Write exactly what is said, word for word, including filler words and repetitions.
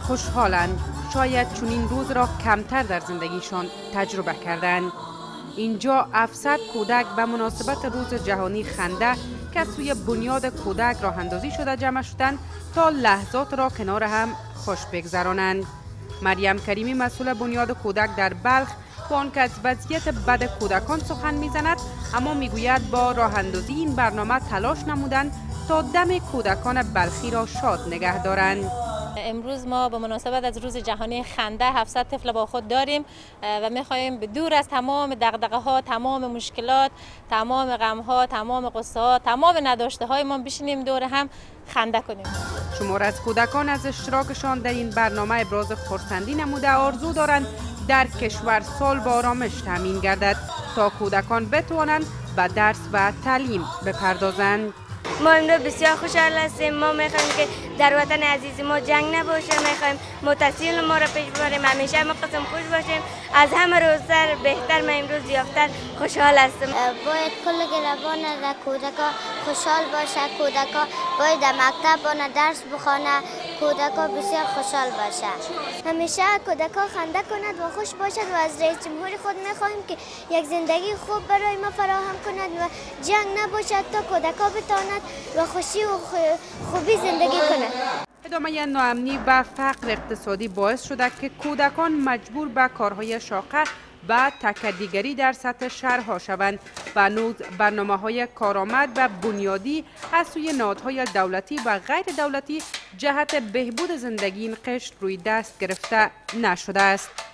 خوشحالند، شاید چنین روز را کمتر در زندگیشان تجربه کردند. اینجا هفتصد کودک به مناسبت روز جهانی خنده که سوی بنیاد کودک راه اندازی شده جمع شدند تا لحظات را کنار هم خوش بگذرانند. مریم کریمی مسئول بنیاد کودک در بلخ با آنکه از وضعیت بد کودکان سخن میزند، اما میگوید با راه اندازی این برنامه تلاش نمودند تا دم کودکان بلخی را شاد نگه دارند. امروز ما به مناسبت از روز جهانی خنده هفتصد طفل با خود داریم و می‌خواهیم دور از تمام دغدغه‌ها، تمام مشکلات، تمام غم‌ها، تمام غصه‌ها، تمام نداشته‌های ما بشینیم دور هم خنده کنیم. شمار از کودکان از اشتراکشان در این برنامه ابراز خرسندی نموده آرزو دارند در کشور سال با آرامش تامین گردد تا کودکان بتوانند به درس و تعلیم بپردازند. ما امروز بسیار خوشحال هستیم. ما میخوایم که در وطن عزیز ما جنگ نباشه، میخوایم متصل ما را پیش ببریم، همیشه ما قسم خوش باشیم. از همه روزتر بهتر ما امروز یافتن خوشحال هستم. باید کل گروان در کودکا خوشحال باشه، کودکا باید در مکتب و درس بخونه، کودکا بسیار خوشحال باشه. همیشه کودکا خنده کند و خوش باشد و از رئیس جمهور خود میخواهیم که یک زندگی خوب برای ما فراهم کند و جنگ نباشد تا کودکا بتواند و خوشی و خوبی زندگی کند. ادامه ناامنی و فقر اقتصادی باعث شده که کودکان مجبور به کارهای شاقه و تکدیگری در سطح شهرها شوند و نوز برنامه‌های کارآمد و بنیادی از سوی نهادهای دولتی و غیر دولتی جهت بهبود زندگی این قشر روی دست گرفته نشده است.